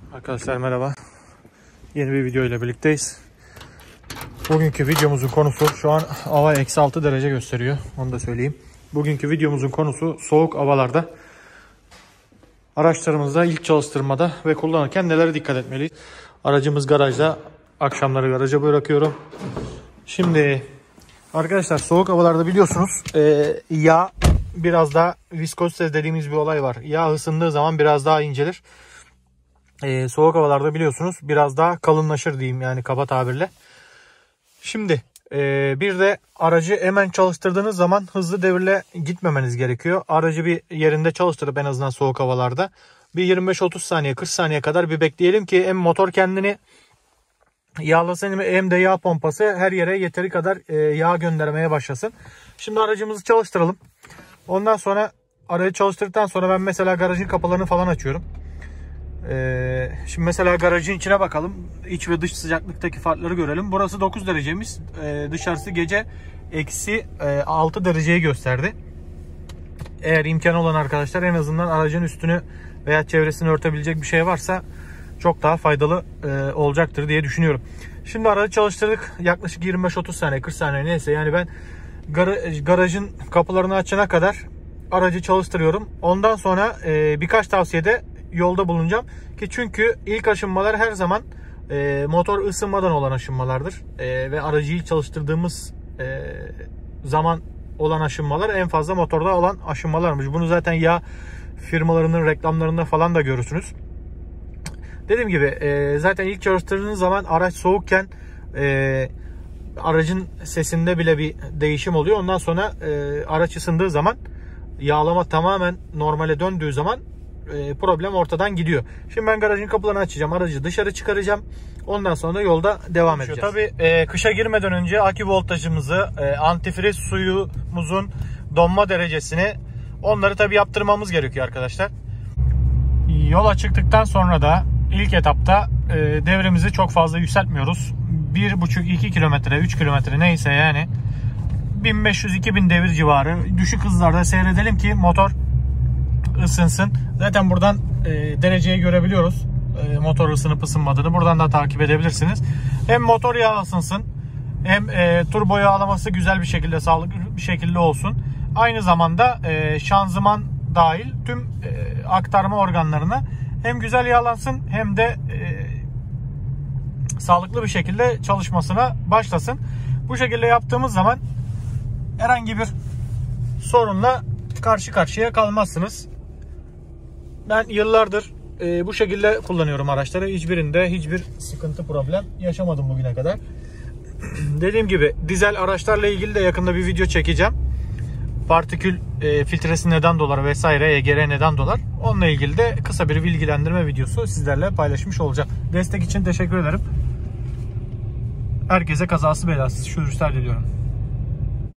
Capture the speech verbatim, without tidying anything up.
Arkadaşlar merhaba. Yeni bir video ile birlikteyiz. Bugünkü videomuzun konusu, şu an hava eksi altı derece gösteriyor. Onu da söyleyeyim. Bugünkü videomuzun konusu soğuk havalarda araçlarımızda ilk çalıştırmada ve kullanırken nelere dikkat etmeliyiz? Aracımız garajda. Akşamları garaja bırakıyorum. Şimdi arkadaşlar soğuk havalarda biliyorsunuz e, yağ biraz daha viskozite dediğimiz bir olay var. Yağ ısındığı zaman biraz daha incelir. E, soğuk havalarda biliyorsunuz biraz daha kalınlaşır diyeyim, yani kaba tabirle. Şimdi e, bir de aracı hemen çalıştırdığınız zaman hızlı devirle gitmemeniz gerekiyor. Aracı bir yerinde çalıştırıp en azından soğuk havalarda bir yirmi beş otuz saniye kırk saniye kadar bir bekleyelim ki hem motor kendini yağlasın hem de yağ pompası her yere yeteri kadar e, yağ göndermeye başlasın. Şimdi aracımızı çalıştıralım. Ondan sonra aracı çalıştırdıktan sonra ben mesela garajın kapılarını falan açıyorum. Ee, şimdi mesela garajın içine bakalım. İç ve dış sıcaklıktaki farkları görelim. Burası dokuz derecemiz. Ee, dışarısı gece eksi altı dereceyi gösterdi. Eğer imkanı olan arkadaşlar en azından aracın üstünü veya çevresini örtebilecek bir şey varsa çok daha faydalı e, olacaktır diye düşünüyorum. Şimdi aracı çalıştırdık. Yaklaşık yirmi beş otuz saniye kırk saniye neyse, yani ben gar garajın kapılarını açana kadar aracı çalıştırıyorum. Ondan sonra e, birkaç tavsiyede yolda bulunacağım ki çünkü ilk aşınmalar her zaman e, motor ısınmadan olan aşınmalardır e, ve aracı ilk çalıştırdığımız e, zaman olan aşınmalar en fazla motorda olan aşınmalarmış. Bunu zaten yağ firmalarının reklamlarında falan da görürsünüz. Dediğim gibi e, zaten ilk çalıştırdığınız zaman araç soğukken e, aracın sesinde bile bir değişim oluyor. Ondan sonra e, araç ısındığı zaman, yağlama tamamen normale döndüğü zaman e, problem ortadan gidiyor. Şimdi ben garajın kapılarını açacağım. Aracı dışarı çıkaracağım. Ondan sonra yolda devam edeceğiz. Tabii e, kışa girmeden önce akü voltajımızı, e, antifriz suyumuzun donma derecesini, onları tabii yaptırmamız gerekiyor arkadaşlar. Yola çıktıktan sonra da ilk etapta e, devrimizi çok fazla yükseltmiyoruz. bir buçuk iki kilometre, üç kilometre neyse, yani bin beş yüz iki bin devir civarı düşük hızlarda seyredelim ki motor ısınsın. Zaten buradan e, dereceyi görebiliyoruz. E, motor ısınıp ısınmadığını buradan da takip edebilirsiniz. Hem motor yağı ısınsın, hem e, turbo yağlaması güzel bir şekilde, sağlıklı bir şekilde olsun. Aynı zamanda e, şanzıman dahil tüm e, aktarma organlarına hem güzel yağlansın hem de e, sağlıklı bir şekilde çalışmasına başlasın. Bu şekilde yaptığımız zaman herhangi bir sorunla karşı karşıya kalmazsınız. Ben yıllardır e, bu şekilde kullanıyorum araçları. Hiçbirinde hiçbir sıkıntı, problem yaşamadım bugüne kadar. Dediğim gibi dizel araçlarla ilgili de yakında bir video çekeceğim. Partikül e, filtresi neden dolar vesaire, E G R neden dolar. Onunla ilgili de kısa bir bilgilendirme videosu sizlerle paylaşmış olacağım. Destek için teşekkür ederim. Herkese kazası belasız sürüşler diliyorum.